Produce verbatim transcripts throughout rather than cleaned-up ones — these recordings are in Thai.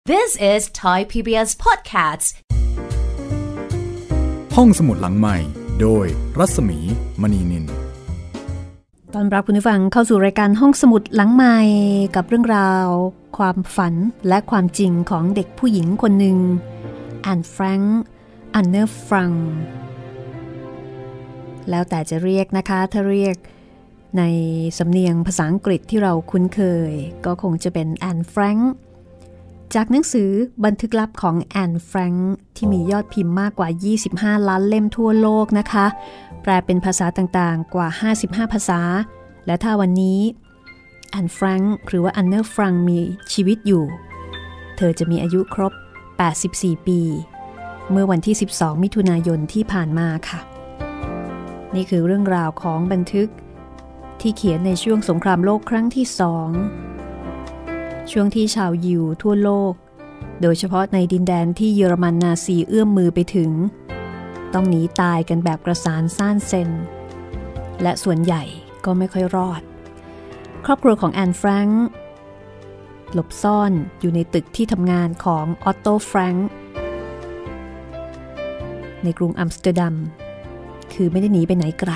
This is Thai พี บี เอส Podcast ห้องสมุดหลังใหม่โดยรัศมีมณีนินตอนรับคุณผู้ฟังเข้าสู่รายการห้องสมุดหลังใหม่กับเรื่องราวความฝันและความจริงของเด็กผู้หญิงคนหนึ่งแอนแฟรงค์อันเนอร์ฟรังแล้วแต่จะเรียกนะคะถ้าเรียกในสำเนียงภาษาอังกฤษที่เราคุ้นเคยก็คงจะเป็นแอนแฟรงค์จากหนังสือบันทึกลับของแอนแฟรงค์ที่มียอดพิมพ์มากกว่ายี่สิบห้าล้านเล่มทั่วโลกนะคะแปลเป็นภาษาต่างๆกว่าห้าสิบห้าภาษาและถ้าวันนี้แอนแฟรงค์หรือว่าอันเนอร์ฟรังมีชีวิตอยู่เธอจะมีอายุครบแปดสิบสี่ปีเมื่อวันที่สิบสองมิถุนายนที่ผ่านมาค่ะนี่คือเรื่องราวของบันทึกที่เขียนในช่วงสงครามโลกครั้งที่สองช่วงที่ชาวยิวทั่วโลกโดยเฉพาะในดินแดนที่เยอรมันนาซีเอื้อมมือไปถึงต้องหนีตายกันแบบกระสานซ่านเซนและส่วนใหญ่ก็ไม่ค่อยรอดครอบครัวของแอนแฟรงค์หลบซ่อนอยู่ในตึกที่ทำงานของออตโตแฟรงค์ในกรุงอัมสเตอร์ดัมคือไม่ได้หนีไปไหนไกล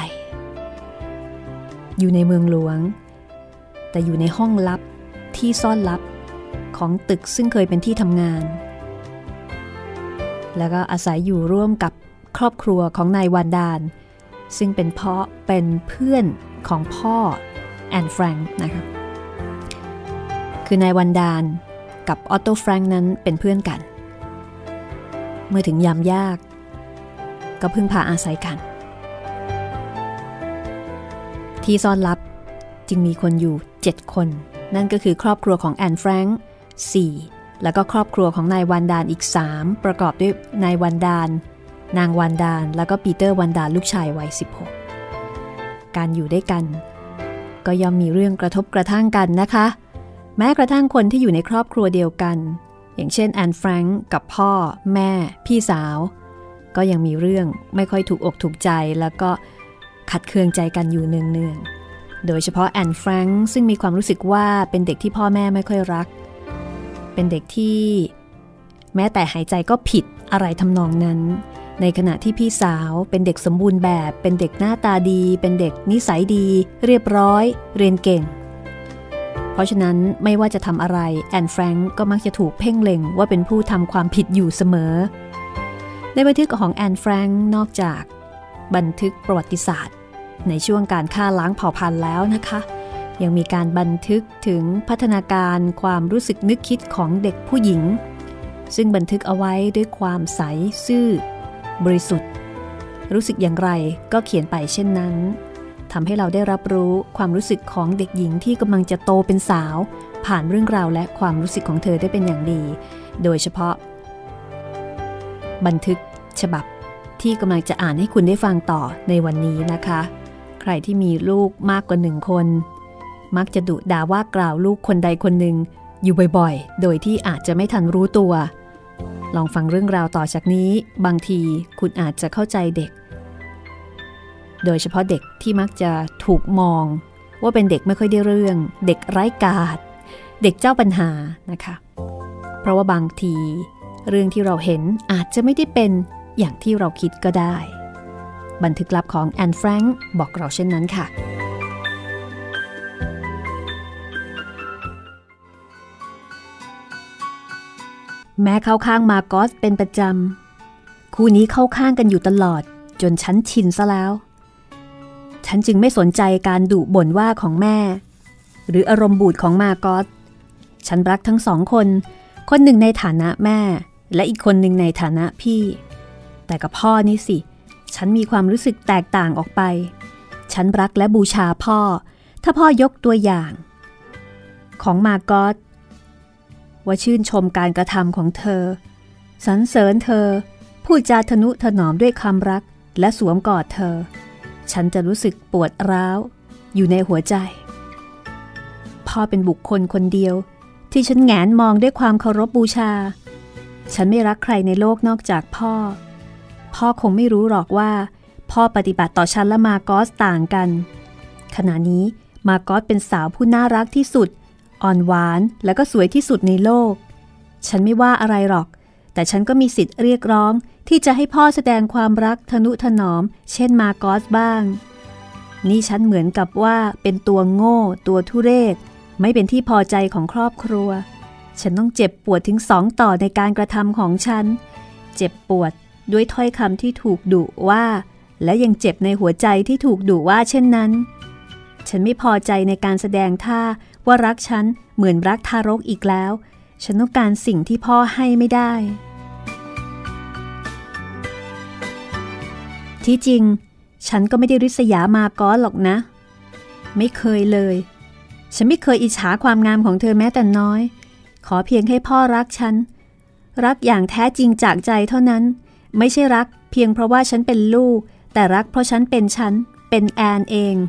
อยู่ในเมืองหลวงแต่อยู่ในห้องลับที่ซ่อนลับของตึกซึ่งเคยเป็นที่ทำงานแล้วก็อาศัยอยู่ร่วมกับครอบครัวของนายวานดานซึ่งเป็นพ่อเป็นเพื่อนของพ่อแอนแฟรงค์นะคะคือนายวันดานกับออตโตแฟรงค์นั้นเป็นเพื่อนกันเมื่อถึงยามยากก็พึ่งพาอาศัยกันที่ซ่อนลับจึงมีคนอยู่เจ็ดคนนั่นก็คือครอบครัวของแอนแฟรงค์สี่แล้วก็ครอบครัวของนายวันดานอีกสามประกอบด้วยนายวันดานนางวันดานแล้วก็ปีเตอร์วันดานลูกชายวัยสิบหกการอยู่ด้วยกันก็ย่อมมีเรื่องกระทบกระทั่งกันนะคะแม้กระทั่งคนที่อยู่ในครอบครัวเดียวกันอย่างเช่นแอนแฟรงค์กับพ่อแม่พี่สาวก็ยังมีเรื่องไม่ค่อยถูกอกถูกใจแล้วก็ขัดเคืองใจกันอยู่เนืองๆโดยเฉพาะแอนแฟรงค์ซึ่งมีความรู้สึกว่าเป็นเด็กที่พ่อแม่ไม่ค่อยรักเป็นเด็กที่แม้แต่หายใจก็ผิดอะไรทำนองนั้นในขณะที่พี่สาวเป็นเด็กสมบูรณ์แบบเป็นเด็กหน้าตาดีเป็นเด็กนิสัยดีเรียบร้อยเรียนเก่งเพราะฉะนั้นไม่ว่าจะทำอะไรแอนแฟรงค์ก็มักจะถูกเพ่งเล็งว่าเป็นผู้ทำความผิดอยู่เสมอในบันทึกของแอนแฟรงค์นอกจากบันทึกประวัติศาสตร์ในช่วงการฆ่าล้างเผ่าพันธุ์แล้วนะคะยังมีการบันทึกถึงพัฒนาการความรู้สึกนึกคิดของเด็กผู้หญิงซึ่งบันทึกเอาไว้ด้วยความใสซื่อบริสุทธิ์รู้สึกอย่างไรก็เขียนไปเช่นนั้นทำให้เราได้รับรู้ความรู้สึกของเด็กหญิงที่กำลังจะโตเป็นสาวผ่านเรื่องราวและความรู้สึกของเธอได้เป็นอย่างดีโดยเฉพาะบันทึกฉบับที่กำลังจะอ่านให้คุณได้ฟังต่อในวันนี้นะคะใครที่มีลูกมากกว่าหนึ่งคนมักจะดุด่าว่ากล่าวลูกคนใดคนหนึ่งอยู่บ่อยๆโดยที่อาจจะไม่ทันรู้ตัวลองฟังเรื่องราวต่อจากนี้บางทีคุณอาจจะเข้าใจเด็กโดยเฉพาะเด็กที่มักจะถูกมองว่าเป็นเด็กไม่ค่อยได้เรื่องเด็กไร้กาจเด็กเจ้าปัญหานะคะเพราะว่าบางทีเรื่องที่เราเห็นอาจจะไม่ได้เป็นอย่างที่เราคิดก็ได้บันทึกลับของแอนแฟรงค์บอกเราเช่นนั้นค่ะแม้เข้าข้างมาร์กอสเป็นประจำคู่นี้เข้าข้างกันอยู่ตลอดจนฉันชินซะแล้วฉันจึงไม่สนใจการดุบ่นว่าของแม่หรืออารมณ์บูดของมาร์กอสฉันรักทั้งสองคนคนหนึ่งในฐานะแม่และอีกคนหนึ่งในฐานะพี่แต่กับพ่อนี่สิฉันมีความรู้สึกแตกต่างออกไปฉันรักและบูชาพ่อถ้าพ่อยกตัวอย่างของมาร์กอสว่าชื่นชมการกระทำของเธอสรรเสริญเธอพูดจาทนุถนอมด้วยคำรักและสวมกอดเธอฉันจะรู้สึกปวดร้าวอยู่ในหัวใจพ่อเป็นบุคคลคนเดียวที่ฉันแงนมองด้วยความเคารพบูชาฉันไม่รักใครในโลกนอกจากพ่อพ่อคงไม่รู้หรอกว่าพ่อปฏิบัติต่อฉันและมาร์กอสต่างกันขณะนี้มาร์กอสเป็นสาวผู้น่ารักที่สุดอ่อนหวานและก็สวยที่สุดในโลกฉันไม่ว่าอะไรหรอกแต่ฉันก็มีสิทธิ์เรียกร้องที่จะให้พ่อแสดงความรักทนุถนอมเช่นมาร์กอสบ้างนี่ฉันเหมือนกับว่าเป็นตัวโง่ตัวทุเรศไม่เป็นที่พอใจของครอบครัวฉันต้องเจ็บปวดถึงสองต่อในการกระทำของฉันเจ็บปวดด้วยถ้อยคำที่ถูกดุว่าและยังเจ็บในหัวใจที่ถูกดุว่าเช่นนั้นฉันไม่พอใจในการแสดงท่าว่ารักฉันเหมือนรักทารกอีกแล้วฉันต้องการสิ่งที่พ่อให้ไม่ได้ที่จริงฉันก็ไม่ได้ริษยามาร์กอสหรอกนะไม่เคยเลยฉันไม่เคยอิจฉาความงามของเธอแม้แต่น้อยขอเพียงให้พ่อรักฉันรักอย่างแท้จริงจากใจเท่านั้นไม่ใช่รักเพียงเพราะว่าฉันเป็นลูกแต่รักเพราะฉันเป็นฉันเป็นแอนเอง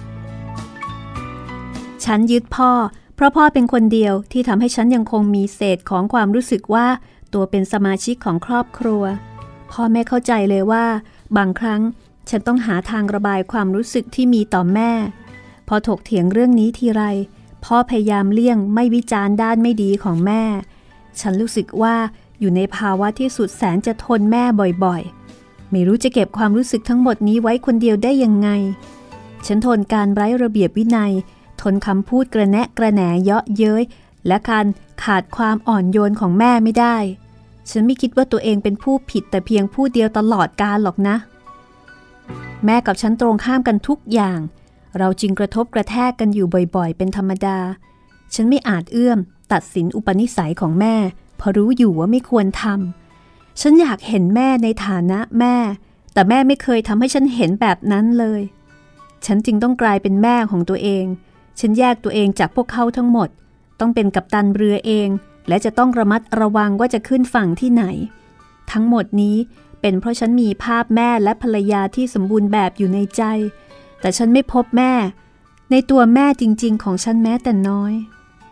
ฉันยึดพ่อเพราะพ่อเป็นคนเดียวที่ทำให้ฉันยังคงมีเศษของความรู้สึกว่าตัวเป็นสมาชิกของครอบครัวพ่อแม่เข้าใจเลยว่าบางครั้งฉันต้องหาทางระบายความรู้สึกที่มีต่อแม่พอถกเถียงเรื่องนี้ทีไรพ่อพยายามเลี่ยงไม่วิจารณ์ด้านไม่ดีของแม่ฉันรู้สึกว่าอยู่ในภาวะที่สุดแสนจะทนแม่บ่อยๆไม่รู้จะเก็บความรู้สึกทั้งหมดนี้ไว้คนเดียวได้ยังไงฉันทนการไร้ระเบียบวินัยทนคำพูดกระแนะกระแหนเยาะเย้ยและการขาดความอ่อนโยนของแม่ไม่ได้ฉันไม่คิดว่าตัวเองเป็นผู้ผิดแต่เพียงผู้เดียวตลอดกาลหรอกนะแม่กับฉันตรงข้ามกันทุกอย่างเราจึงกระทบกระแทกกันอยู่บ่อยๆเป็นธรรมดาฉันไม่อาจเอื้อมตัดสินอุปนิสัยของแม่เพราะรู้อยู่ว่าไม่ควรทำฉันอยากเห็นแม่ในฐานะแม่แต่แม่ไม่เคยทำให้ฉันเห็นแบบนั้นเลยฉันจึงต้องกลายเป็นแม่ของตัวเองฉันแยกตัวเองจากพวกเขาทั้งหมดต้องเป็นกัปตันเรือเองและจะต้องระมัดระวังว่าจะขึ้นฝั่งที่ไหนทั้งหมดนี้เป็นเพราะฉันมีภาพแม่และภรรยาที่สมบูรณ์แบบอยู่ในใจแต่ฉันไม่พบแม่ในตัวแม่จริงๆของฉันแม้แต่น้อย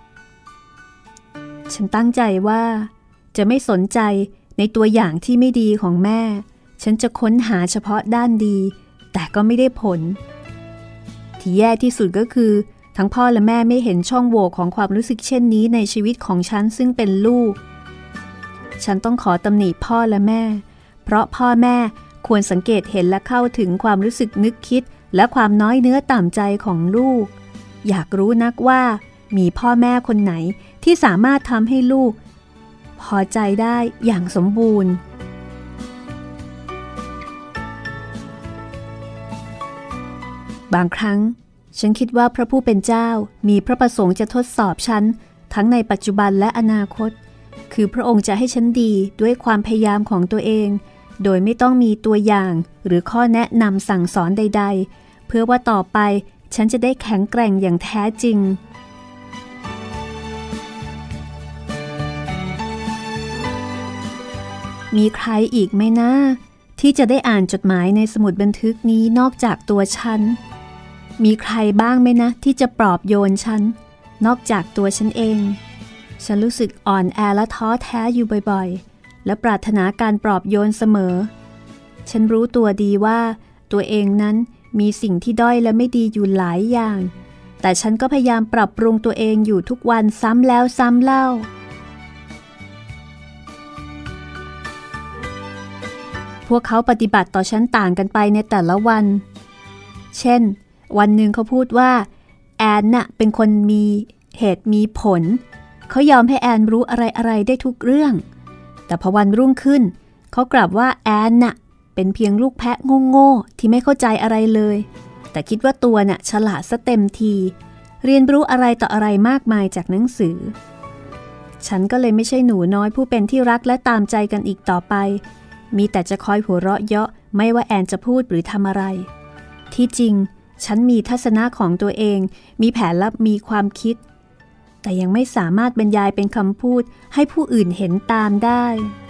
ฉันตั้งใจว่าจะไม่สนใจในตัวอย่างที่ไม่ดีของแม่ฉันจะค้นหาเฉพาะด้านดีแต่ก็ไม่ได้ผลที่แย่ที่สุดก็คือทั้งพ่อและแม่ไม่เห็นช่องโหว่ของความรู้สึกเช่นนี้ในชีวิตของฉันซึ่งเป็นลูกฉันต้องขอตำหนิพ่อและแม่เพราะพ่อแม่ควรสังเกตเห็นและเข้าถึงความรู้สึกนึกคิดและความน้อยเนื้อต่ำใจของลูกอยากรู้นักว่ามีพ่อแม่คนไหนที่สามารถทำให้ลูกพอใจได้อย่างสมบูรณ์บางครั้งฉันคิดว่าพระผู้เป็นเจ้ามีพระประสงค์จะทดสอบฉันทั้งในปัจจุบันและอนาคตคือพระองค์จะให้ฉันดีด้วยความพยายามของตัวเองโดยไม่ต้องมีตัวอย่างหรือข้อแนะนำสั่งสอนใดๆเพื่อว่าต่อไปฉันจะได้แข็งแกร่งอย่างแท้จริงมีใครอีกไหมนะที่จะได้อ่านจดหมายในสมุดบันทึกนี้นอกจากตัวฉันมีใครบ้างไหมนะที่จะปลอบโยนฉันนอกจากตัวฉันเองฉันรู้สึกอ่อนแอและท้อแท้อยู่บ่อยๆและปรารถนาการปลอบโยนเสมอฉันรู้ตัวดีว่าตัวเองนั้นมีสิ่งที่ด้อยและไม่ดีอยู่หลายอย่างแต่ฉันก็พยายามปรับปรุงตัวเองอยู่ทุกวันซ้ำแล้วซ้ำเล่าพวกเขาปฏิบัติต่อฉันต่างกันไปในแต่ละวันเช่นวันหนึ่งเขาพูดว่าแอนน่ะเป็นคนมีเหตุมีผลเขายอมให้แอนรู้อะไรๆได้ทุกเรื่องแต่พอวันรุ่งขึ้นเขากลับว่าแอนน่ะเป็นเพียงลูกแพะโง่ๆที่ไม่เข้าใจอะไรเลยแต่คิดว่าตัวน่ะฉลาดซะเต็มทีเรียนรู้อะไรต่ออะไรมากมายจากหนังสือฉันก็เลยไม่ใช่หนูน้อยผู้เป็นที่รักและตามใจกันอีกต่อไปมีแต่จะคอยหัวเราะเยาะไม่ว่าแอนจะพูดหรือทำอะไรที่จริงฉันมีทัศนะของตัวเองมีแผนและมีความคิดแต่ยังไม่สามารถบรรยายเป็นคำพูดให้ผู้อื่นเห็นตามได้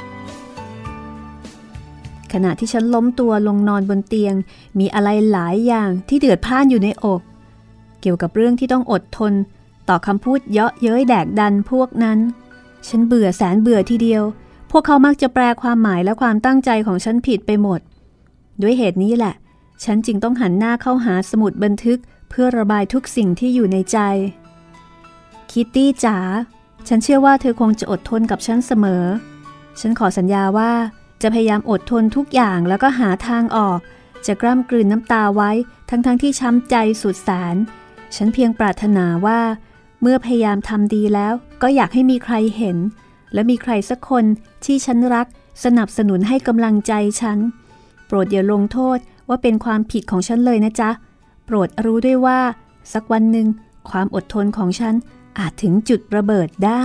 ขณะที่ฉันล้มตัวลงนอนบนเตียงมีอะไรหลายอย่างที่เดือดพล่านอยู่ในอกเกี่ยวกับเรื่องที่ต้องอดทนต่อคำพูดเยาะเย้ยแดกดันพวกนั้นฉันเบื่อแสนเบื่อทีเดียวพวกเขามักจะแปลความหมายและความตั้งใจของฉันผิดไปหมดด้วยเหตุนี้แหละฉันจึงต้องหันหน้าเข้าหาสมุดบันทึกเพื่อระบายทุกสิ่งที่อยู่ในใจคิตตี้จ๋าฉันเชื่อว่าเธอคงจะอดทนกับฉันเสมอฉันขอสัญญาว่าจะพยายามอดทนทุกอย่างแล้วก็หาทางออกจะกล้ำกลืนน้ำตาไว้ทั้งๆ ท, ที่ช้ำใจสุดแสนฉันเพียงปรารถนาว่าเมื่อพยายามทำดีแล้วก็อยากให้มีใครเห็นและมีใครสักคนที่ฉันรักสนับสนุนให้กำลังใจฉันโปรดอย่าลงโทษว่าเป็นความผิดของฉันเลยนะจ๊ะโปรดรู้ด้วยว่าสักวันหนึ่งความอดทนของฉันอาจถึงจุดระเบิดได้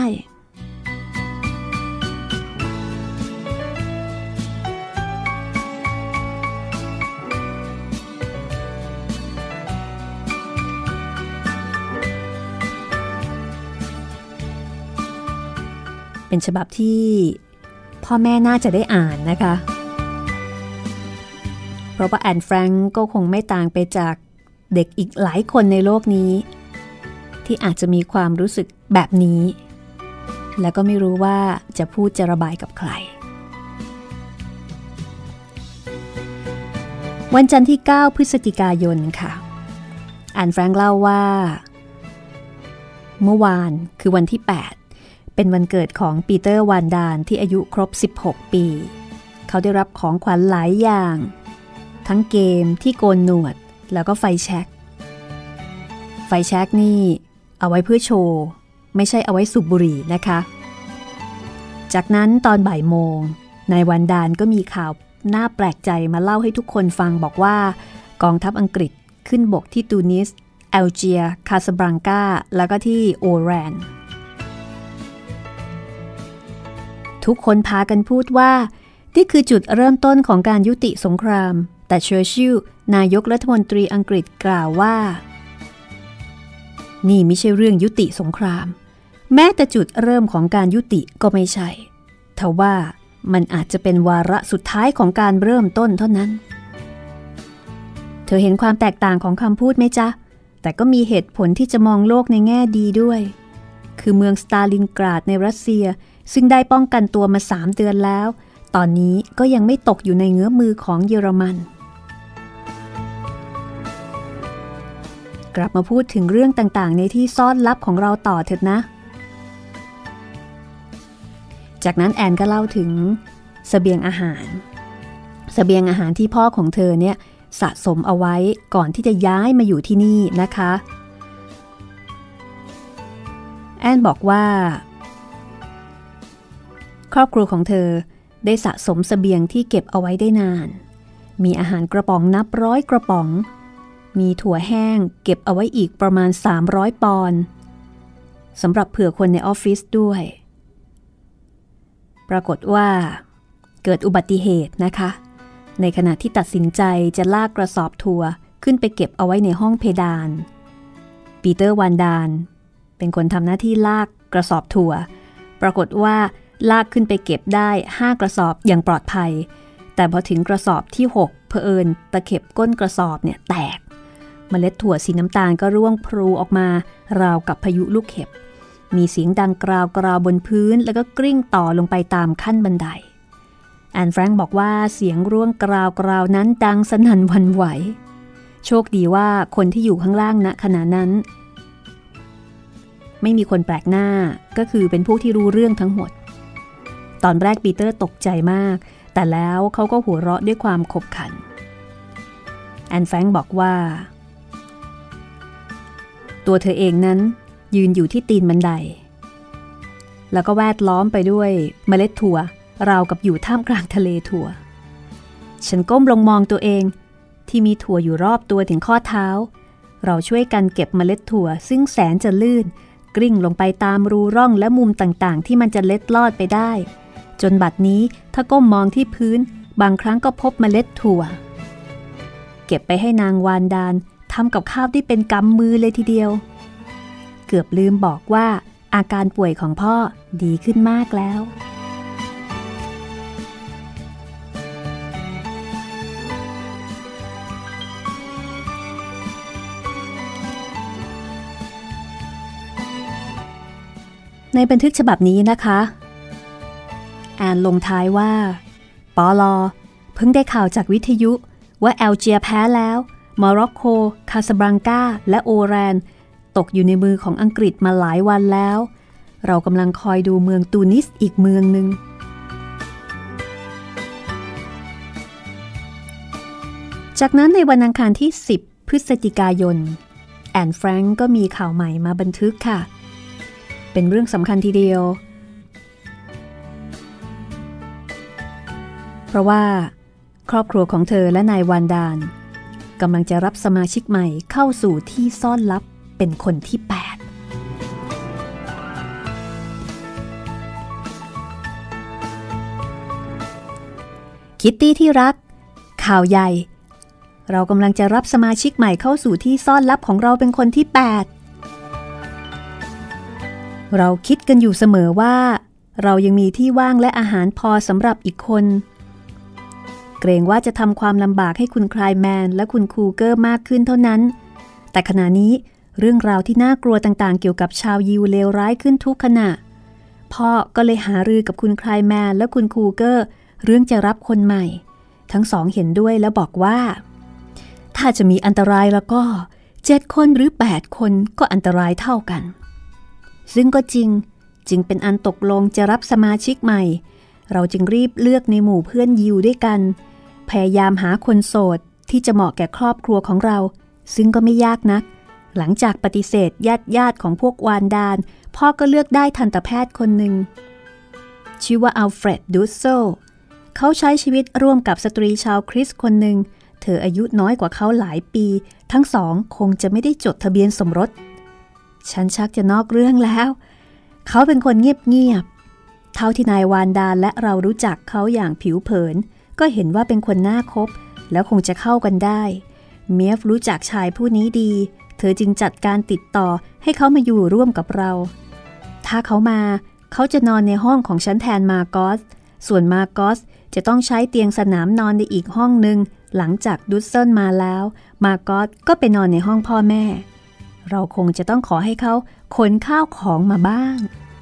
เป็นฉบับที่พ่อแม่น่าจะได้อ่านนะคะเพราะว่าแอนแฟรงก์ก็คงไม่ต่างไปจากเด็กอีกหลายคนในโลกนี้ที่อาจจะมีความรู้สึกแบบนี้แล้วก็ไม่รู้ว่าจะพูดจะระบายกับใครวันจันทร์ที่เก้าพฤศจิกายนค่ะแอนแฟรงก์เล่าว่าเมื่อวานคือวันที่แปดเป็นวันเกิดของปีเตอร์วานดานที่อายุครบสิบหกปีเขาได้รับของขวัญหลายอย่างทั้งเกมที่โกนหนวดแล้วก็ไฟแช็กไฟแช็กนี่เอาไว้เพื่อโชว์ไม่ใช่เอาไว้สูบบุหรี่นะคะจากนั้นตอนบ่ายโมงนายวันดานก็มีข่าวน่าแปลกใจมาเล่าให้ทุกคนฟังบอกว่ากองทัพอังกฤษขึ้นบกที่ตูนิสแอลเจียคาซาบลังกาแล้วก็ที่โอแรนทุกคนพากันพูดว่านี่คือจุดเริ่มต้นของการยุติสงครามแต่เชอร์ชิลนายกรัฐมนตรีอังกฤษกล่าวว่านี่ไม่ใช่เรื่องยุติสงครามแม้แต่จุดเริ่มของการยุติก็ไม่ใช่ทว่ามันอาจจะเป็นวาระสุดท้ายของการเริ่มต้นเท่านั้นเธอเห็นความแตกต่างของคำพูดไหมจ๊ะแต่ก็มีเหตุผลที่จะมองโลกในแง่ดีด้วยคือเมืองสตาลินกราดในรัสเซียซึ่งได้ป้องกันตัวมาสามเดือนแล้วตอนนี้ก็ยังไม่ตกอยู่ในเงื้อมือของเยอรมันกลับมาพูดถึงเรื่องต่างๆในที่ซ่อนลับของเราต่อเถิดนะจากนั้นแอนก็เล่าถึงเสบียงอาหารเสบียงอาหารที่พ่อของเธอเนี่ยสะสมเอาไว้ก่อนที่จะย้ายมาอยู่ที่นี่นะคะแอนบอกว่าครอบครัวของเธอได้สะสมเสบียงที่เก็บเอาไว้ได้นานมีอาหารกระป๋องนับร้อยกระป๋องมีถั่วแห้งเก็บเอาไว้อีกประมาณสามร้อยปอนด์สำหรับเผื่อคนในออฟฟิศด้วยปรากฏว่าเกิดอุบัติเหตุนะคะในขณะที่ตัดสินใจจะลากกระสอบถั่วขึ้นไปเก็บเอาไว้ในห้องเพดานปีเตอร์วานดานเป็นคนทำหน้าที่ลากกระสอบถั่วปรากฏว่าลากขึ้นไปเก็บได้ห้ากระสอบอย่างปลอดภัยแต่พอถึงกระสอบที่หกเผอิญตะเข็บก้นกระสอบเนี่ยแตกเมล็ดถั่วสีน้ำตาลก็ร่วงพลูออกมาราวกับพายุลูกเห็บมีเสียงดังกราวกราวบนพื้นแล้วก็กลิ้งต่อลงไปตามขั้นบันไดแอนแฟรงค์บอกว่าเสียงร่วงกราวกราวนั้นดังสนั่นหวั่นไหวโชคดีว่าคนที่อยู่ข้างล่างณขณะนั้นไม่มีคนแปลกหน้าก็คือเป็นพวกที่รู้เรื่องทั้งหมดตอนแรกปีเตอร์ตกใจมากแต่แล้วเขาก็หัวเราะด้วยความขบขันแอนแฟรงค์บอกว่าตัวเธอเองนั้นยืนอยู่ที่ตีนบันไดแล้วก็แวดล้อมไปด้วยเมล็ดถั่วราวกับอยู่ท่ามกลางทะเลถั่วฉันก้มลงมองตัวเองที่มีถั่วอยู่รอบตัวถึงข้อเท้าเราช่วยกันเก็บเมล็ดถั่วซึ่งแสนจะลื่นกลิ้งลงไปตามรูร่องและมุมต่างๆที่มันจะเล็ดลอดไปได้จนบัดนี้ถ้าก้มมองที่พื้นบางครั้งก็พบเมล็ดถั่วเก็บไปให้นางวานดานทำกับข้าวได้เป็นกำมือเลยทีเดียวเกือบลืมบอกว่าอาการป่วยของพ่อดีขึ้นมากแล้วในบันทึกฉบับนี้นะคะแอนลงท้ายว่าปลอเพิ่งได้ข่าวจากวิทยุว่าแอลเจียแพ้แล้วโมร็อกโกคาซาบลังกาและโอแรนตกอยู่ในมือของอังกฤษมาหลายวันแล้วเรากำลังคอยดูเมืองตูนิสอีกเมืองหนึ่งจากนั้นในวันอังคารที่สิบพฤศจิกายนแอนแฟรงก์ก็มีข่าวใหม่มาบันทึกค่ะเป็นเรื่องสำคัญทีเดียวเพราะว่าครอบครัวของเธอและนายวานดานกำลังจะรับสมาชิกใหม่เข้าสู่ที่ซ่อนลับเป็นคนที่แปดคิตตี้ที่รักข่าวใหญ่เรากำลังจะรับสมาชิกใหม่เข้าสู่ที่ซ่อนลับของเราเป็นคนที่แปดเราคิดกันอยู่เสมอว่าเรายังมีที่ว่างและอาหารพอสำหรับอีกคนเกรงว่าจะทำความลำบากให้คุณคลายแมนและคุณคูเกอร์มากขึ้นเท่านั้นแต่ขณะนี้เรื่องราวที่น่ากลัวต่างๆเกี่ยวกับชาวยิวเลวร้ายขึ้นทุกขณะพ่อก็เลยหารือกับคุณคลายแมนและคุณคูเกอร์เรื่องจะรับคนใหม่ทั้งสองเห็นด้วยแล้วบอกว่าถ้าจะมีอันตรายแล้วก็เจ็ดคนหรือแปดคนก็อันตรายเท่ากันซึ่งก็จริงจึงเป็นอันตกลงจะรับสมาชิกใหม่เราจึงรีบเลือกในหมู่เพื่อนยิวด้วยกันพยายามหาคนโสดที่จะเหมาะแก่ครอบครัวของเราซึ่งก็ไม่ยากนักหลังจากปฏิเสธญาติญาติของพวกวานดานพ่อก็เลือกได้ทันตแพทย์คนหนึ่งชื่อว่าอัลเฟรดดูสโซเขาใช้ชีวิตร่วมกับสตรีชาวคริสต์คนหนึ่งเธออายุน้อยกว่าเขาหลายปีทั้งสองคงจะไม่ได้จดทะเบียนสมรสฉันชักจะนอกเรื่องแล้วเขาเป็นคนเงียบๆเท่าที่นายวานดาและเรารู้จักเขาอย่างผิวเผินก็เห็นว่าเป็นคนน่าคบแล้วคงจะเข้ากันได้เมียฟรู้จักชายผู้นี้ดีเธอจึงจัดการติดต่อให้เขามาอยู่ร่วมกับเราถ้าเขามาเขาจะนอนในห้องของฉันแทนมาร์กอสส่วนมาร์กอสจะต้องใช้เตียงสนามนอนในอีกห้องนึงหลังจากดุสเซิลมาแล้วมาร์กอสก็ไปนอนในห้องพ่อแม่เราคงจะต้องขอให้เขาขนข้าวของมาบ้าง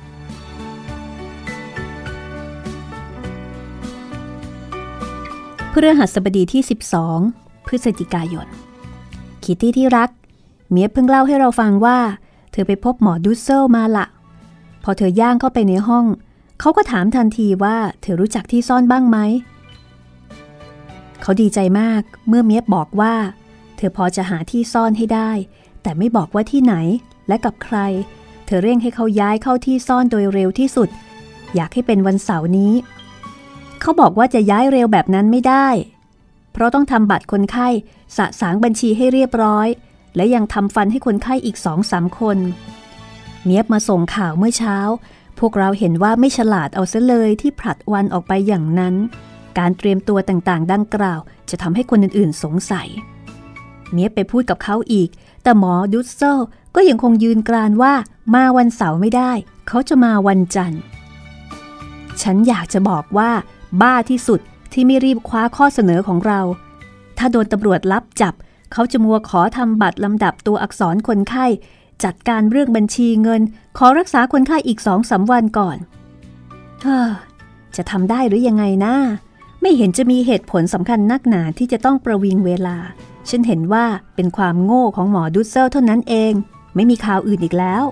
พฤหัสบดีที่สิบสองพฤศจิกายนคิตตี้ที่รักเมียเพิ่งเล่าให้เราฟังว่าเธอไปพบหมอดุสเซิลมาละพอเธอย่างเข้าไปในห้องเขาก็ถามทันทีว่าเธอรู้จักที่ซ่อนบ้างไหมเขาดีใจมากเมื่อเมียบอกว่าเธอพอจะหาที่ซ่อนให้ได้แต่ไม่บอกว่าที่ไหนและกับใครเธอเร่งให้เขาย้ายเข้าที่ซ่อนโดยเร็วที่สุดอยากให้เป็นวันเสาร์นี้เขาบอกว่าจะย้ายเร็วแบบนั้นไม่ได้เพราะต้องทำบัตรคนไข้สะสางบัญชีให้เรียบร้อยและยังทำฟันให้คนไข้อีก สองสาม คนเมียบมาส่งข่าวเมื่อเช้าพวกเราเห็นว่าไม่ฉลาดเอาซะเลยที่ผลัดวันออกไปอย่างนั้นการเตรียมตัวต่างๆดังกล่าวจะทำให้คนอื่นๆสงสัยเมียบไปพูดกับเขาอีกแต่หมอดุสเซลก็ยังคงยืนกรานว่ามาวันเสาร์ไม่ได้เขาจะมาวันจันทร์ฉันอยากจะบอกว่าบ้าที่สุดที่ไม่รีบคว้าข้อเสนอของเราถ้าโดนตำรวจลับจับเขาจะมัวขอทำบัตรลำดับตัวอักษรคนไข้จัดการเรื่องบัญชีเงินขอรักษาคนไข้อีก สองสาม วันก่อนเฮ้อจะทำได้หรือยังไงนะไม่เห็นจะมีเหตุผลสำคัญนักหนาที่จะต้องประวิงเวลาฉันเห็นว่าเป็นความโง่ของหมอดุสเซลเท่านั้นเองไม่มีข่าวอื่นอีกแล้ว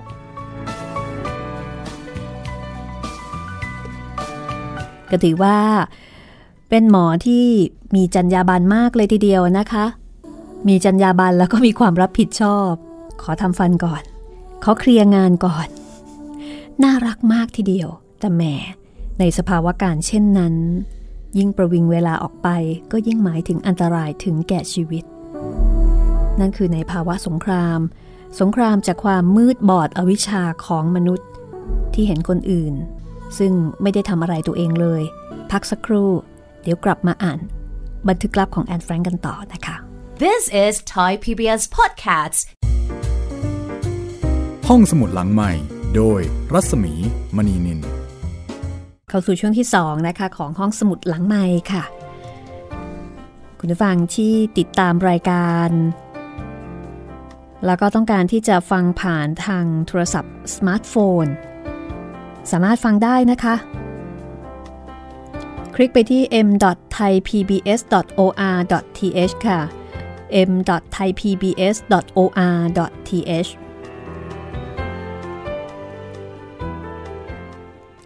ก็ถือว่าเป็นหมอที่มีจรรยาบรรณมากเลยทีเดียวนะคะมีจรรยาบรรณแล้วก็มีความรับผิดชอบขอทำฟันก่อนขอเคลียร์งานก่อนน่ารักมากทีเดียวแต่แหมในสภาวะการเช่นนั้นยิ่งประวิงเวลาออกไปก็ยิ่งหมายถึงอันตรายถึงแก่ชีวิตนั่นคือในภาวะสงครามสงครามจากความมืดบอดอวิชชาของมนุษย์ที่เห็นคนอื่นซึ่งไม่ได้ทำอะไรตัวเองเลยพักสักครู่เดี๋ยวกลับมาอ่านบันทึกลับของแอนแฟรงก์กันต่อนะคะ This is Thai พี บี เอส Podcast ห้องสมุดหลังใหม่โดยรัศมีมณีนินเข้าสู่ช่วงที่สองนะคะของห้องสมุดหลังใหม่ค่ะคุณผู้ฟังที่ติดตามรายการแล้วก็ต้องการที่จะฟังผ่านทางโทรศัพท์สมาร์ทโฟนสามารถฟังได้นะคะคลิกไปที่ เอ็ม ดอท ไทย พี บี เอส ดอท โอ อาร์ ดอท ที เอช ค่ะ เอ็ม ดอท ไทย พี บี เอส ดอท โอ อาร์ ดอท ที เอช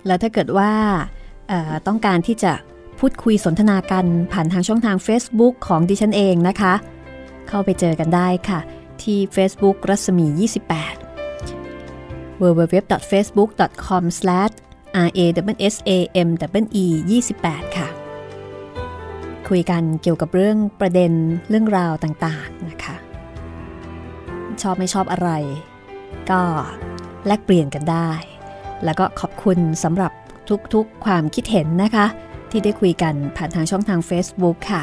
แล้วถ้าเกิดว่าต้องการที่จะพูดคุยสนทนากันผ่านทางช่องทาง Facebook ของดิฉันเองนะคะเข้าไปเจอกันได้ค่ะที่ Facebook รัศมี ยี่สิบแปด ดับเบิลยู ดับเบิลยู ดับเบิลยู ดอท เฟซบุ๊ก ดอท คอม สแลช อาร์ เอ ดับเบิลยู เอส เอ เอ็ม ดับเบิลยู อี ยี่สิบแปด ค่ะคุยกันเกี่ยวกับเรื่องประเด็นเรื่องราวต่างๆนะคะชอบไม่ชอบอะไรก็แลกเปลี่ยนกันได้แล้วก็ขอบคุณสำหรับทุกๆความคิดเห็นนะคะที่ได้คุยกันผ่านทางช่องทาง Facebook ค่ะ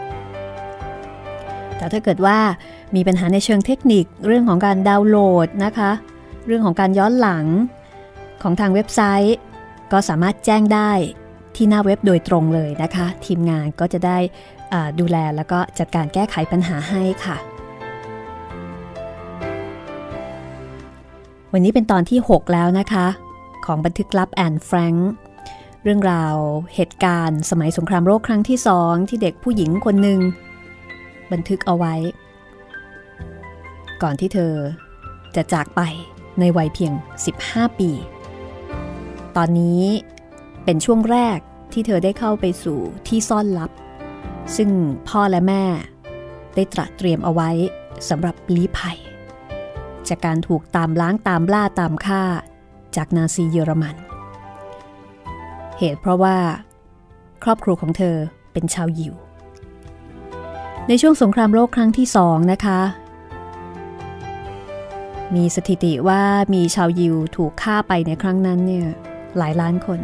แต่ถ้าเกิดว่ามีปัญหาในเชิงเทคนิคเรื่องของการดาวน์โหลดนะคะเรื่องของการย้อนหลังของทางเว็บไซต์ก็สามารถแจ้งได้ที่หน้าเว็บโดยตรงเลยนะคะทีมงานก็จะได้ดูแลแล้วก็จัดการแก้ไขปัญหาให้ค่ะวันนี้เป็นตอนที่หกแล้วนะคะของบันทึกลับแอนแฟรงค์เรื่องราวเหตุการณ์สมัยสงครามโลกครั้งที่สองที่เด็กผู้หญิงคนหนึ่งบันทึกเอาไว้ก่อนที่เธอจะจากไปในวัยเพียงสิบห้าปีตอนนี้เป็นช่วงแรกที่เธอได้เข้าไปสู่ที่ซ่อนลับซึ่งพ่อและแม่ได้ตระเตรียมเอาไว้สำหรับลี้ภัยจากการถูกตามล้างตามล่าตามฆ่าจากนาซีเยอรมันเหตุเพราะว่าครอบครัวของเธอเป็นชาวยิวในช่วงสงครามโลกครั้งที่สองนะคะมีสถิติว่ามีชาวยิวถูกฆ่าไปในครั้งนั้นเนี่ยหลายล้านคน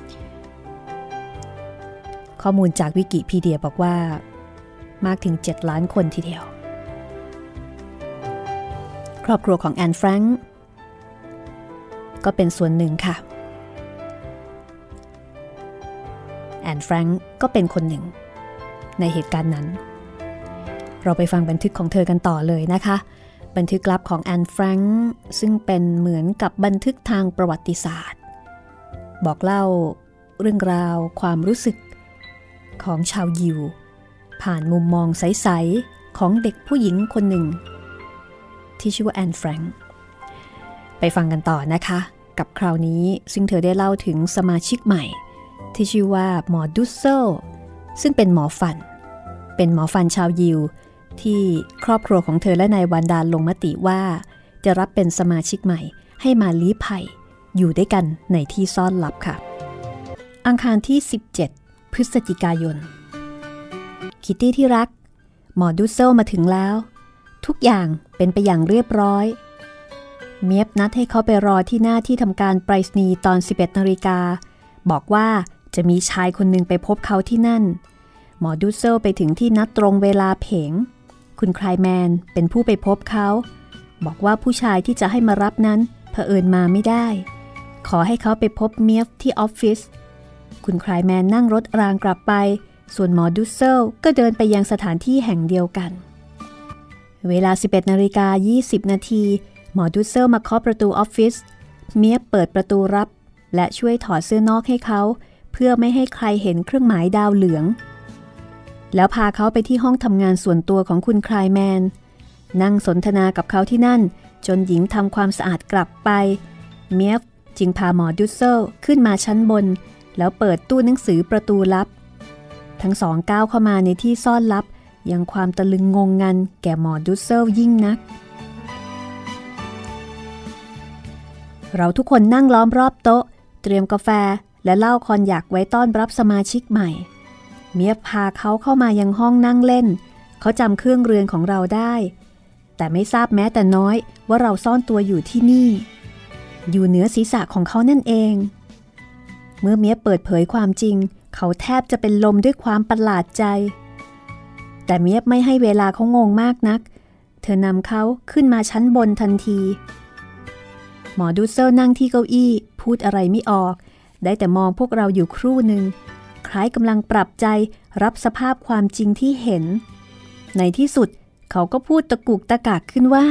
ข้อมูลจากวิกิพีเดียบอกว่ามากถึงเจ็ดล้านคนทีเดียวครอบครัวของแอนแฟรงค์ก็เป็นส่วนหนึ่งค่ะแอนแฟรงค์ก็เป็นคนหนึ่งในเหตุการณ์นั้นเราไปฟังบันทึกของเธอกันต่อเลยนะคะบันทึกลับของแอนแฟรงค์ซึ่งเป็นเหมือนกับบันทึกทางประวัติศาสตร์บอกเล่าเรื่องราวความรู้สึกของชาวยิวผ่านมุมมองใสๆของเด็กผู้หญิงคนหนึ่งที่ชื่อว่าแอนแฟรงค์ไปฟังกันต่อนะคะกับคราวนี้ซึ่งเธอได้เล่าถึงสมาชิกใหม่ที่ชื่อว่าหมอดุสเซลซึ่งเป็นหมอฟันเป็นหมอฟันชาวยิวที่ครอบครัวของเธอและนายวันดาลลงมติว่าจะรับเป็นสมาชิกใหม่ให้มาลี้ภัยอยู่ด้วยกันในที่ซ่อนลับค่ะอังคารที่สิบเจ็ดพฤศจิกายนคิตตี้ที่รักหมอดุสเซลมาถึงแล้วทุกอย่างเป็นไปอย่างเรียบร้อยเมียบนัดให้เขาไปรอที่หน้าที่ทำการไปรษณีย์ตอน สิบเอ็ดนาฬิกาบอกว่าจะมีชายคนหนึ่งไปพบเขาที่นั่นหมอดุสเซลไปถึงที่นัดตรงเวลาเผงคุณไคลแมนเป็นผู้ไปพบเขาบอกว่าผู้ชายที่จะให้มารับนั้นเผอิญมาไม่ได้ขอให้เขาไปพบเมียบที่ออฟฟิศคุณไคลแมนนั่งรถรางกลับไปส่วนหมอดุสเซลก็เดินไปยังสถานที่แห่งเดียวกันเวลา สิบเอ็ดนาฬิกายี่สิบนาทีหมอดุสเซลมาเคาะประตูออฟฟิศเมียบเปิดประตูรับและช่วยถอดเสื้อนอกให้เขาเพื่อไม่ให้ใครเห็นเครื่องหมายดาวเหลืองแล้วพาเขาไปที่ห้องทำงานส่วนตัวของคุณไคลแมนนั่งสนทนากับเขาที่นั่นจนหญิงทำความสะอาดกลับไปเมียบจึงพาหมอดุสเซลขึ้นมาชั้นบนแล้วเปิดตู้หนังสือประตูลับทั้งสองก้าวเข้ามาในที่ซ่อนลับยังความตะลึงงงงันแก่หมอดุสเซลยิ่งนักเราทุกคนนั่งล้อมรอบโต๊ะเตรียมกาแฟและเหล้าคอนยักไว้ต้อนรับสมาชิกใหม่เมียพาเขาเข้ามายังห้องนั่งเล่นเขาจำเครื่องเรือนของเราได้แต่ไม่ทราบแม้แต่น้อยว่าเราซ่อนตัวอยู่ที่นี่อยู่เหนือศีรษะของเขานั่นเองเมื่อเมียเปิดเผยความจริงเขาแทบจะเป็นลมด้วยความประหลาดใจแต่เมียไม่ให้เวลาเขางงมากนักเธอนำเขาขึ้นมาชั้นบนทันทีหมอดูเซลนั่งที่เก้าอี้พูดอะไรไม่ออกได้แต่มองพวกเราอยู่ครู่หนึ่งคล้ายกำลังปรับใจรับสภาพความจริงที่เห็นในที่สุดเขาก็พูดตะกุกตะกากขึ้นว่า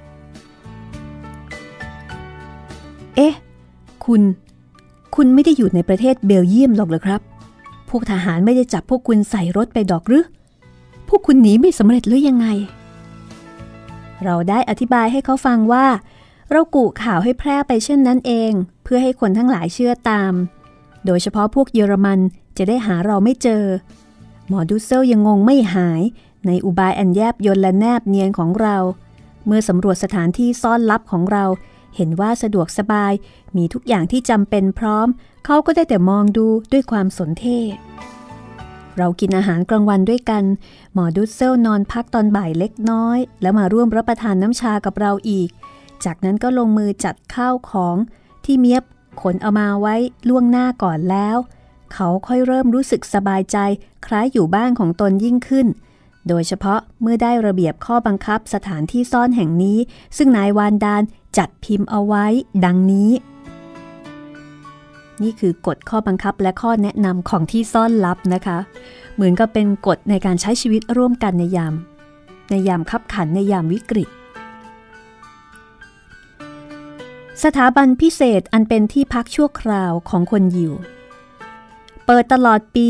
เอ๊ะคุณคุณไม่ได้อยู่ในประเทศเบลเยียมหรอกเหรอครับพวกทหารไม่ได้จับพวกคุณใส่รถไปดอกหรือพวกคุณหนีไม่สำเร็จหรือยังไงเราได้อธิบายให้เขาฟังว่าเรากุข่าวให้แพร่ไปเช่นนั้นเองเพื่อให้คนทั้งหลายเชื่อตามโดยเฉพาะพวกเยอรมันจะได้หาเราไม่เจอหมอดูเซลยังงงไม่หายในอุบายอันแยบยลและแนบเนียนของเราเมื่อสำรวจสถานที่ซ่อนลับของเราเห็นว่าสะดวกสบายมีทุกอย่างที่จำเป็นพร้อมเขาก็ได้แต่มองดูด้วยความสนเท่เรากินอาหารกลางวันด้วยกันหมอดูเซลนอนพักตอนบ่ายเล็กน้อยแล้วมาร่วมรับประทานน้ำชากับเราอีกจากนั้นก็ลงมือจัดข้าวของที่เมียบขนเอามาไว้ล่วงหน้าก่อนแล้วเขาค่อยเริ่มรู้สึกสบายใจคล้ายอยู่บ้านของตนยิ่งขึ้นโดยเฉพาะเมื่อได้ระเบียบข้อบังคับสถานที่ซ่อนแห่งนี้ซึ่งนายวานดาลจัดพิมพ์เอาไว้ดังนี้นี่คือกฎข้อบังคับและข้อแนะนำของที่ซ่อนลับนะคะเหมือนกับเป็นกฎในการใช้ชีวิตร่วมกันในยามในยามคับขันในยามวิกฤตสถาบันพิเศษอันเป็นที่พักชั่วคราวของคนยิวเปิดตลอดปี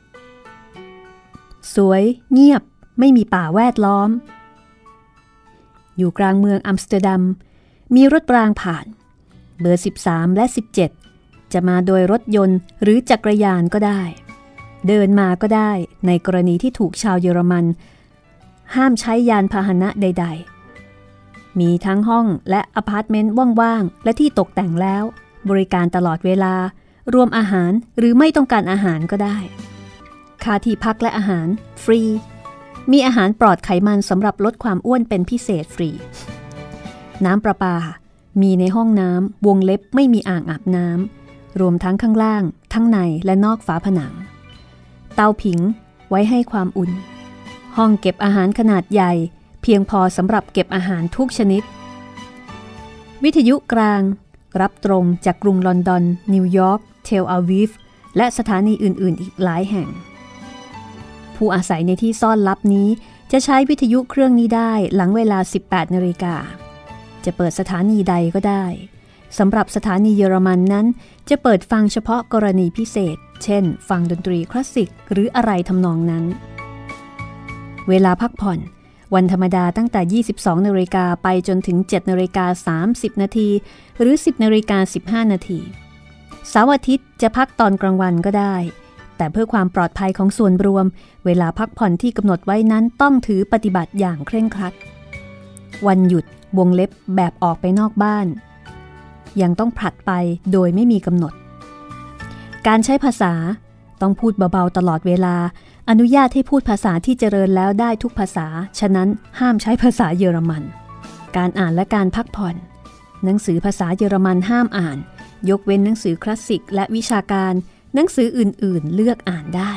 สวยเงียบไม่มีป่าแวดล้อมอยู่กลางเมืองอัมสเตอร์ดัมมีรถรางผ่านเบอร์สิบสามและสิบเจ็ดจะมาโดยรถยนต์หรือจักรยานก็ได้เดินมาก็ได้ในกรณีที่ถูกชาวเยอรมันห้ามใช้ยานพาหนะใดๆมีทั้งห้องและอพาร์ตเมนต์ว่างๆและที่ตกแต่งแล้วบริการตลอดเวลารวมอาหารหรือไม่ต้องการอาหารก็ได้ค่าที่พักและอาหารฟรีมีอาหารปลอดไขมันสำหรับลดความอ้วนเป็นพิเศษฟรีน้ำประปามีในห้องน้ำวงเล็บไม่มีอ่างอาบน้ำรวมทั้งข้างล่างทั้งในและนอกฝาผนังเตาผิงไว้ให้ความอุ่นห้องเก็บอาหารขนาดใหญ่เพียงพอสำหรับเก็บอาหารทุกชนิดวิทยุกลางรับตรงจากกรุงลอนดอนนิวยอร์กเทลอาวีฟและสถานีอื่นๆอีกหลายแห่งผู้อาศัยในที่ซ่อนลับนี้จะใช้วิทยุเครื่องนี้ได้หลังเวลา สิบแปดนาฬิกาจะเปิดสถานีใดก็ได้สำหรับสถานีเยอรมันนั้นจะเปิดฟังเฉพาะกรณีพิเศษเช่นฟังดนตรีคลาสสิกหรืออะไรทำนองนั้นเวลาพักผ่อนวันธรรมดาตั้งแต่ ยี่สิบสองนาฬิกาไปจนถึง เจ็ดนาฬิกาสามสิบนาทีหรือ สิบนาฬิกาสิบห้านาทีเสาร์อาทิตย์จะพักตอนกลางวันก็ได้แต่เพื่อความปลอดภัยของส่วนรวมเวลาพักผ่อนที่กำหนดไว้นั้นต้องถือปฏิบัติอย่างเคร่งครัดวันหยุดวงเล็บแบบออกไปนอกบ้านยังต้องผลัดไปโดยไม่มีกำหนดการใช้ภาษาต้องพูดเบาๆตลอดเวลาอนุญาตให้พูดภาษาที่เจริญแล้วได้ทุกภาษาฉะนั้นห้ามใช้ภาษาเยอรมันการอ่านและการพักผ่อนหนังสือภาษาเยอรมันห้ามอ่านยกเว้นหนังสือคลาสสิกและวิชาการหนังสืออื่นๆเลือกอ่านได้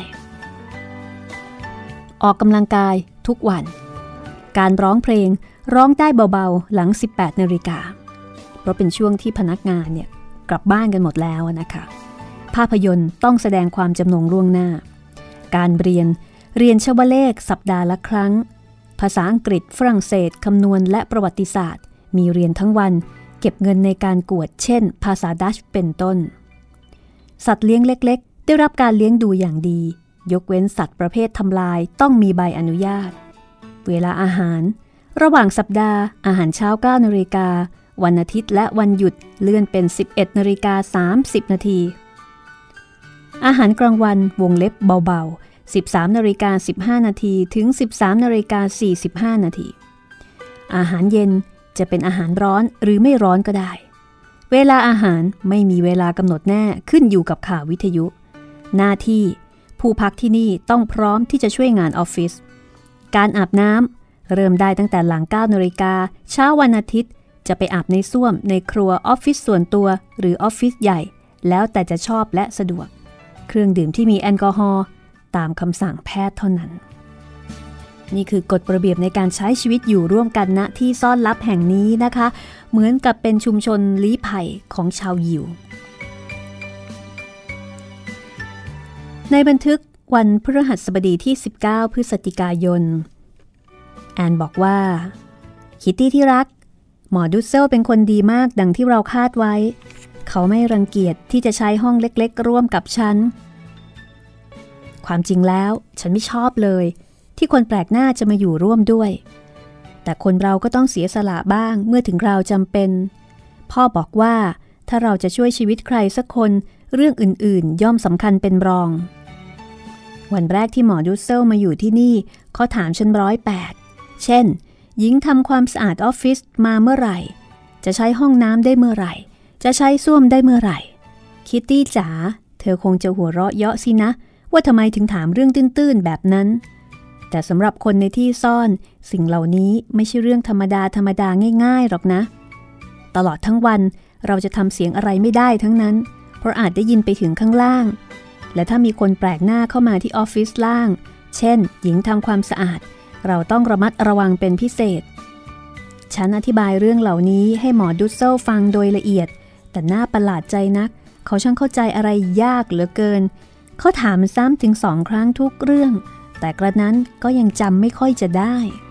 ออกกำลังกายทุกวันการร้องเพลงร้องได้เบาๆหลัง สิบแปดนาฬิกาเพราะเป็นช่วงที่พนักงานเนี่ยกลับบ้านกันหมดแล้วนะคะภาพยนตร์ต้องแสดงความจำนงล่วงหน้าการเรียนเรียนชวเลขสัปดาห์ละครั้งภาษาอังกฤษฝรั่งเศสคำนวณและประวัติศาสตร์มีเรียนทั้งวันเก็บเงินในการกวดเช่นภาษาดัชเป็นต้นสัตว์เลี้ยงเล็กๆได้รับการเลี้ยงดูอย่างดียกเว้นสัตว์ประเภททำลายต้องมีใบอนุญาตเวลาอาหารระหว่างสัปดาห์อาหารเช้า เก้านาฬิกาวันอาทิตย์และวันหยุดเลื่อนเป็น สิบเอ็ดนาฬิกาสามสิบนาทีอาหารกลางวันวงเล็บเบาๆ สิบสามนาฬิกาสิบห้านาทีถึง สิบสามนาฬิกาสี่สิบห้านาทีอาหารเย็นจะเป็นอาหารร้อนหรือไม่ร้อนก็ได้เวลาอาหารไม่มีเวลากำหนดแน่ขึ้นอยู่กับข่าววิทยุหน้าที่ผู้พักที่นี่ต้องพร้อมที่จะช่วยงานออฟฟิศการอาบน้ำเริ่มได้ตั้งแต่หลัง เก้านาฬิกาเช้าวันอาทิตย์จะไปอาบในส้วมในครัวออฟฟิศส่วนตัวหรือออฟฟิศใหญ่แล้วแต่จะชอบและสะดวกเครื่องดื่มที่มีแอลกอฮอล์ตามคำสั่งแพทย์เท่านั้นนี่คือกฎระเบียบในการใช้ชีวิตอยู่ร่วมกันณที่ซ่อนลับแห่งนี้นะคะเหมือนกับเป็นชุมชนลี้ภัยของชาวยิวในบันทึกวันพฤหัสบดีที่สิบเก้าพฤศจิกายนแอนบอกว่าคิตตี้ที่รักหมอดูเซลเป็นคนดีมากดังที่เราคาดไว้เขาไม่รังเกียจที่จะใช้ห้องเล็กๆร่วมกับฉันความจริงแล้วฉันไม่ชอบเลยที่คนแปลกหน้าจะมาอยู่ร่วมด้วยแต่คนเราก็ต้องเสียสละบ้างเมื่อถึงคราวจำเป็นพ่อบอกว่าถ้าเราจะช่วยชีวิตใครสักคนเรื่องอื่นๆย่อมสำคัญเป็นรองวันแรกที่หมอดูเซลมาอยู่ที่นี่เขาถามฉันร้อยแปดเช่นหญิงทำความสะอาดออฟฟิศมาเมื่อไหร่จะใช้ห้องน้ำได้เมื่อไหร่จะใช้ส้วมได้เมื่อไหร่คิตตี้จ๋าเธอคงจะหัวเราะเยาะสินะว่าทำไมถึงถามเรื่องตื้นๆแบบนั้นแต่สำหรับคนในที่ซ่อนสิ่งเหล่านี้ไม่ใช่เรื่องธรรมดาธรรมดาง่ายๆหรอกนะตลอดทั้งวันเราจะทำเสียงอะไรไม่ได้ทั้งนั้นเพราะอาจได้ยินไปถึงข้างล่างและถ้ามีคนแปลกหน้าเข้ามาที่ออฟฟิศล่างเช่นหญิงทำความสะอาดเราต้องระมัดระวังเป็นพิเศษฉันอธิบายเรื่องเหล่านี้ให้หมอดูเซลฟังโดยละเอียดแต่น่าประหลาดใจนักเขาช่างเข้าใจอะไรยากเหลือเกินเขาถามซ้ำถึงสองครั้งทุกเรื่องแต่กระนั้นก็ยังจำไม่ค่อยจะได้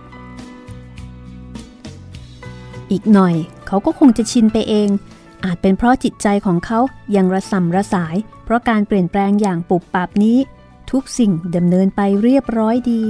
อีกหน่อยเขาก็คงจะชินไปเองอาจเป็นเพราะจิตใจของเขายังระส่ำระสายเพราะการเปลี่ยนแปลงอย่างปุบปับนี้ทุกสิ่งดำเนินไปเรียบร้อยดี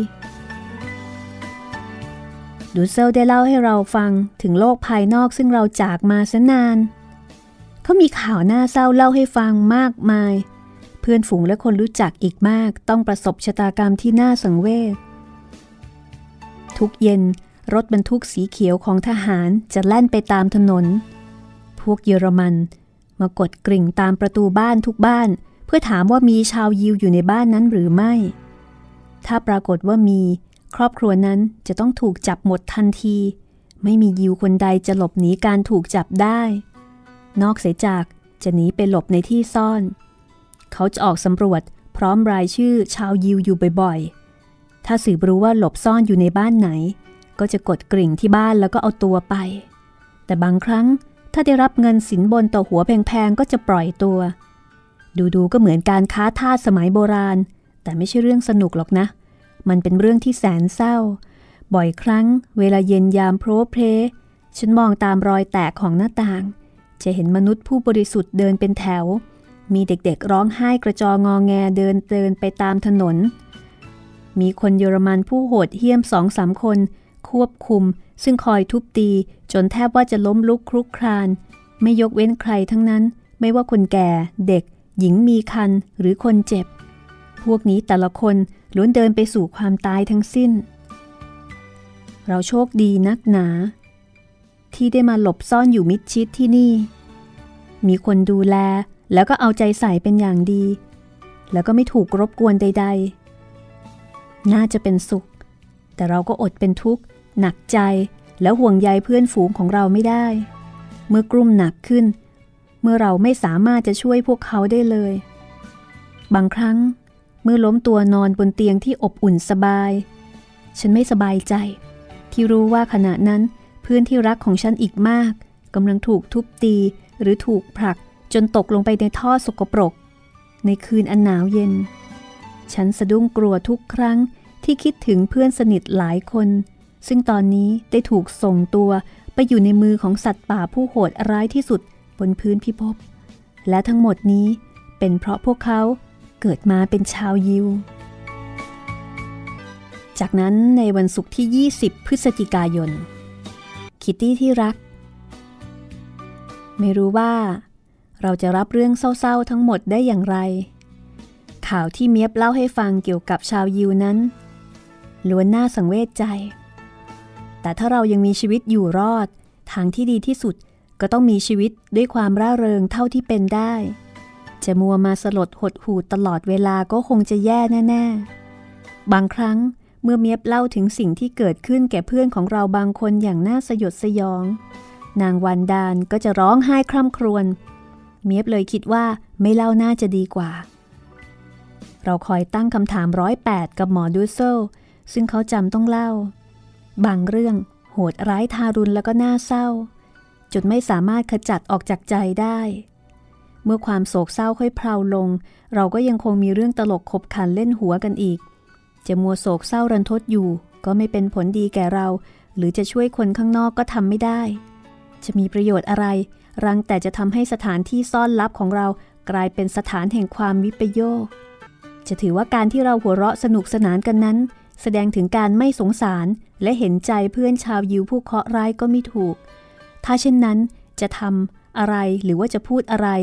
ดูเซลได้เล่าให้เราฟังถึงโลกภายนอกซึ่งเราจากมาซะนานเขามีข่าวน่าเศร้าเล่าให้ฟังมากมายเพื่อนฝูงและคนรู้จักอีกมากต้องประสบชะตากรรมที่น่าสังเวชทุกเย็นรถบรรทุกสีเขียวของทหารจะแล่นไปตามถนนพวกเยอรมันมากดกริ่งตามประตูบ้านทุกบ้านเพื่อถามว่ามีชาวยิวอยู่ในบ้านนั้นหรือไม่ถ้าปรากฏว่ามีครอบครัวนั้นจะต้องถูกจับหมดทันทีไม่มียิวคนใดจะหลบหนีการถูกจับได้นอกเสียจากจะหนีไปหลบในที่ซ่อนเขาจะออกสำรวจพร้อมรายชื่อชาวยิวอยู่บ่อยๆถ้าสืบรู้ว่าหลบซ่อนอยู่ในบ้านไหนก็จะกดกริ่งที่บ้านแล้วก็เอาตัวไปแต่บางครั้งถ้าได้รับเงินสินบนต่อหัวแพงๆก็จะปล่อยตัวดูๆก็เหมือนการค้าทาสสมัยโบราณแต่ไม่ใช่เรื่องสนุกหรอกนะมันเป็นเรื่องที่แสนเศร้าบ่อยครั้งเวลาเย็นยามโพลเพลฉันมองตามรอยแตกของหน้าต่างจะเห็นมนุษย์ผู้บริสุทธิ์เดินเป็นแถวมีเด็กๆร้องไห้กระจองอแงเดินเดินไปตามถนนมีคนเยอรมันผู้โหดเหี้ยมสองสามคนควบคุมซึ่งคอยทุบตีจนแทบว่าจะล้มลุกคลุกคลานไม่ยกเว้นใครทั้งนั้นไม่ว่าคนแก่เด็กหญิงมีครรภ์หรือคนเจ็บพวกนี้แต่ละคนล้วนเดินไปสู่ความตายทั้งสิ้นเราโชคดีนักหนาที่ได้มาหลบซ่อนอยู่มิดชิดที่นี่มีคนดูแลแล้วก็เอาใจใส่เป็นอย่างดีแล้วก็ไม่ถูกรบกวนใดๆน่าจะเป็นสุขแต่เราก็อดเป็นทุกข์หนักใจแล้วห่วงใยเพื่อนฝูงของเราไม่ได้เมื่อกลุ่มหนักขึ้นเมื่อเราไม่สามารถจะช่วยพวกเขาได้เลยบางครั้งเมื่อล้มตัวนอนบนเตียงที่อบอุ่นสบายฉันไม่สบายใจที่รู้ว่าขณะนั้นเพื่อนที่รักของฉันอีกมากกำลังถูกทุบตีหรือถูกผลักจนตกลงไปในท่อสกปรกในคืนอันหนาวเย็นฉันสะดุ้งกลัวทุกครั้งที่คิดถึงเพื่อนสนิทหลายคนซึ่งตอนนี้ได้ถูกส่งตัวไปอยู่ในมือของสัตว์ป่าผู้โหดร้ายที่สุดบนพื้นพิภพและทั้งหมดนี้เป็นเพราะพวกเขาเกิดมาเป็นชาวยิวจากนั้นในวันศุกร์ที่ยี่สิบพฤศจิกายนคิตตี้ที่รักไม่รู้ว่าเราจะรับเรื่องเศร้าๆทั้งหมดได้อย่างไรข่าวที่เมียบเล่าให้ฟังเกี่ยวกับชาวยิวนั้นล้วนน่าสังเวชใจแต่ถ้าเรายังมีชีวิตอยู่รอดทางที่ดีที่สุดก็ต้องมีชีวิตด้วยความร่าเริงเท่าที่เป็นได้จะมัวมาสลดหดหู่ตลอดเวลาก็คงจะแย่แน่ๆบางครั้งเมื่อเมียบเล่าถึงสิ่งที่เกิดขึ้นแก่เพื่อนของเราบางคนอย่างน่าสยดสยองนางวันดานก็จะร้องไห้คร่ำครวญเมียบเลยคิดว่าไม่เล่าน่าจะดีกว่าเราคอยตั้งคำถามร้อยแปดกับหมอดูเซลซึ่งเขาจำต้องเล่าบางเรื่องโหดร้ายทารุณแล้วก็น่าเศร้าจนไม่สามารถขจัดออกจากใจได้เมื่อความโศกเศร้าค่อยเพลาลงเราก็ยังคงมีเรื่องตลกขบขันเล่นหัวกันอีกจะมัวโศกเศร้ารันทดอยู่ก็ไม่เป็นผลดีแก่เราหรือจะช่วยคนข้างนอกก็ทำไม่ได้จะมีประโยชน์อะไรรังแต่จะทำให้สถานที่ซ่อนลับของเรากลายเป็นสถานแห่งความวิปโยคจะถือว่าการที่เราหัวเราะสนุกสนานกันนั้นแสดงถึงการไม่สงสารและเห็นใจเพื่อนชาวยิวผู้เคราะห์ร้ายก็ไม่ถูกถ้าเช่นนั้นจะทำอะไรหรือว่าจะพูดอะไรก็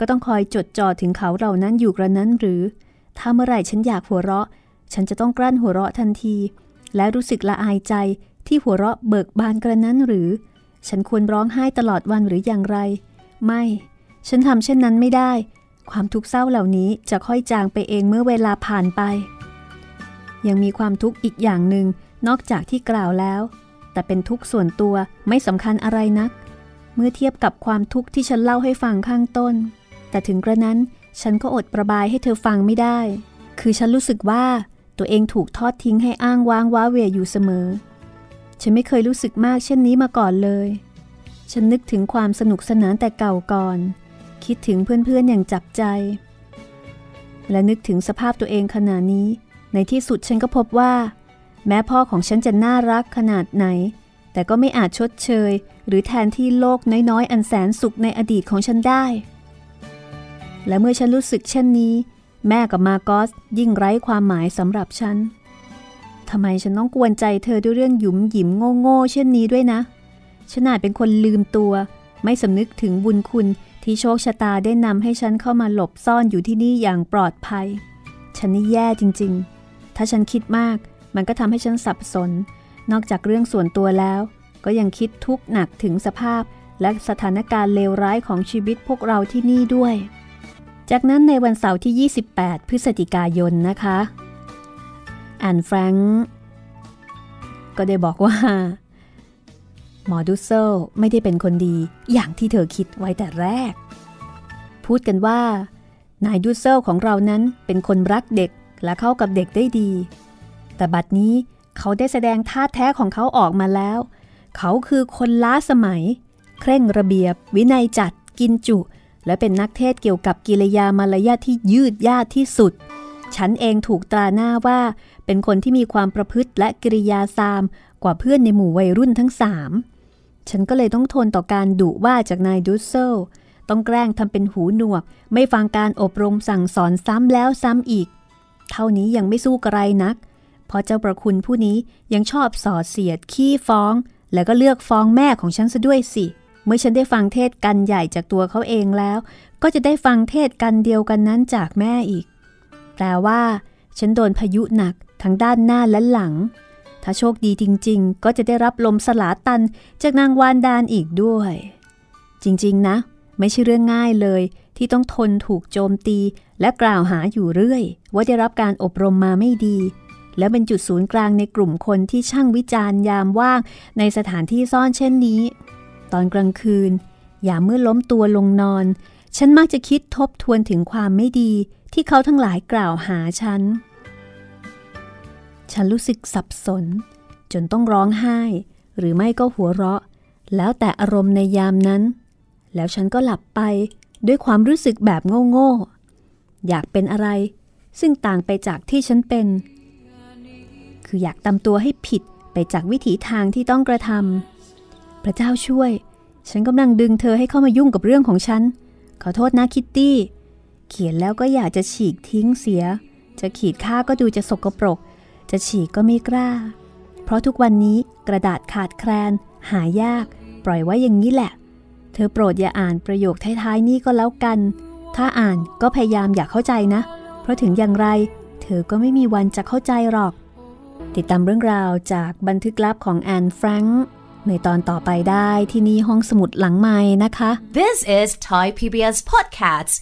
ก็ต้องคอยจดจ่อถึงเขาเหล่านั้นอยู่กระนั้นหรือถ้าเมื่อไหร่ฉันอยากหัวเราะฉันจะต้องกลั้นหัวเราะทันทีและรู้สึกละอายใจที่หัวเราะเบิกบานกระนั้นหรือฉันควรร้องไห้ตลอดวันหรืออย่างไรไม่ฉันทำเช่นนั้นไม่ได้ความทุกข์เศร้าเหล่านี้จะค่อยจางไปเองเมื่อเวลาผ่านไปยังมีความทุกข์อีกอย่างหนึ่งนอกจากที่กล่าวแล้วแต่เป็นทุกข์ส่วนตัวไม่สำคัญอะไรนักเมื่อเทียบกับความทุกข์ที่ฉันเล่าให้ฟังข้างต้นแต่ถึงกระนั้นฉันก็อดประบายให้เธอฟังไม่ได้คือฉันรู้สึกว่าตัวเองถูกทอดทิ้งให้อ้างว้างว้าเหวอยู่เสมอฉันไม่เคยรู้สึกมากเช่นนี้มาก่อนเลยฉันนึกถึงความสนุกสนานแต่เก่าก่อนคิดถึงเพื่อนๆอย่างจับใจและนึกถึงสภาพตัวเองขณะนี้ในที่สุดฉันก็พบว่าแม้พ่อของฉันจะน่ารักขนาดไหนแต่ก็ไม่อาจชดเชยหรือแทนที่โลกน้อยๆอันแสนสุขในอดีตของฉันได้และเมื่อฉันรู้สึกเช่นนี้แม่กับมาร์กอสยิ่งไร้ความหมายสำหรับฉันทำไมฉันต้องกวนใจเธอด้วยเรื่องหยุมหยิมโง่ๆเช่นนี้ด้วยนะฉันอาจเป็นคนลืมตัวไม่สำนึกถึงบุญคุณที่โชคชะตาได้นำให้ฉันเข้ามาหลบซ่อนอยู่ที่นี่อย่างปลอดภัยฉันนี่แย่จริงๆถ้าฉันคิดมากมันก็ทำให้ฉันสับสนนอกจากเรื่องส่วนตัวแล้วก็ยังคิดทุกข์หนักถึงสภาพและสถานการณ์เลวร้ายของชีวิตพวกเราที่นี่ด้วยจากนั้นในวันเสาร์ที่ยี่สิบแปดพฤศจิกายนนะคะแอนแฟรงค์ก็ได้บอกว่าหมอดูเซลไม่ได้เป็นคนดีอย่างที่เธอคิดไว้แต่แรกพูดกันว่านายดูเซลของเรานั้นเป็นคนรักเด็กและเข้ากับเด็กได้ดีแต่บัดนี้เขาได้แสดงท่าแท้ของเขาออกมาแล้วเขาคือคนล้าสมัยเคร่งระเบียบวินัยจัดกินจุและเป็นนักเทศเกี่ยวกับกิริยามารยาทที่ยืดยาดที่สุดฉันเองถูกตราหน้าว่าเป็นคนที่มีความประพฤติและกิริยาซามกว่าเพื่อนในหมู่วัยรุ่นทั้งสามฉันก็เลยต้องทนต่อการดุว่าจากนายดูเซลต้องแกล้งทำเป็นหูหนวกไม่ฟังการอบรมสั่งสอนซ้ำแล้วซ้ำอีกเท่านี้ยังไม่สู้กระไรนักเพราะเจ้าประคุณผู้นี้ยังชอบส่อเสียดขี้ฟ้องแล้วก็เลือกฟ้องแม่ของฉันซะด้วยสิเมื่อฉันได้ฟังเทศกันใหญ่จากตัวเขาเองแล้วก็จะได้ฟังเทศกันเดียวกันนั้นจากแม่อีกแปลว่าฉันโดนพายุหนักทั้งด้านหน้าและหลังถ้าโชคดีจริงๆก็จะได้รับลมสลาตันจากนางวานดานอีกด้วยจริงๆนะไม่ใช่เรื่องง่ายเลยที่ต้องทนถูกโจมตีและกล่าวหาอยู่เรื่อยว่าได้รับการอบรมมาไม่ดีและเป็นจุดศูนย์กลางในกลุ่มคนที่ช่างวิจารณ์ยามว่างในสถานที่ซ่อนเช่นนี้ตอนกลางคืนยามเมื่อล้มตัวลงนอนฉันมักจะคิดทบทวนถึงความไม่ดีที่เขาทั้งหลายกล่าวหาฉันฉันรู้สึกสับสนจนต้องร้องไห้หรือไม่ก็หัวเราะแล้วแต่อารมณ์ในยามนั้นแล้วฉันก็หลับไปด้วยความรู้สึกแบบโง่ๆอยากเป็นอะไรซึ่งต่างไปจากที่ฉันเป็นคืออยากตำตัวให้ผิดไปจากวิถีทางที่ต้องกระทำพระเจ้าช่วยฉันกำลังดึงเธอให้เข้ามายุ่งกับเรื่องของฉันขอโทษนะคิตตี้เขียนแล้วก็อยากจะฉีกทิ้งเสียจะขีดค่าก็ดูจะสกปรกจะฉีกก็ไม่กล้าเพราะทุกวันนี้กระดาษขาดแคลนหายากปล่อยไว้อย่างนี้แหละเธอโปรดอย่าอ่านประโยคท้ายๆนี้ก็แล้วกันถ้าอ่านก็พยายามอย่าเข้าใจนะเพราะถึงอย่างไรเธอก็ไม่มีวันจะเข้าใจหรอกติดตามเรื่องราวจากบันทึกลับของแอนแฟรงค์ในตอนต่อไปได้ที่นี่ห้องสมุดหลังไมค์นะคะ This is Thai พี บี เอส Podcast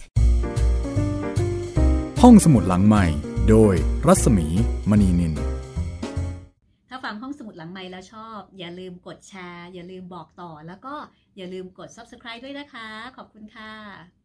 ห้องสมุดหลังใหม่โดยรัศมีมณีนินถ้าฟังห้องสมุดหลังไมค์แล้วชอบอย่าลืมกดแชร์อย่าลืมบอกต่อแล้วก็อย่าลืมกด ซับสไครบ์ ด้วยนะคะขอบคุณค่ะ